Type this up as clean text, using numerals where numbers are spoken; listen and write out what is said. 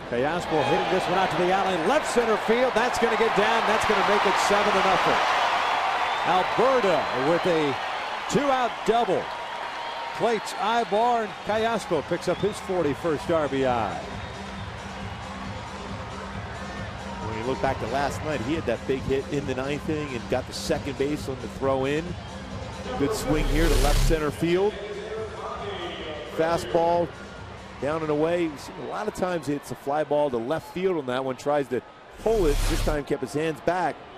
Callaspo hitting this one out to the alley, left center field. That's going to get down. That's going to make it 7-0. Alberta with a 2-out double. Plates Aybar, and Callaspo picks up his 41st RBI. When you look back to last night, he had that big hit in the ninth inning and got the second base on the throw in. Good swing here to left center field. Fastball down and away. A lot of times it's a fly ball to left field on that one. Tries to pull it. This time kept his hands back.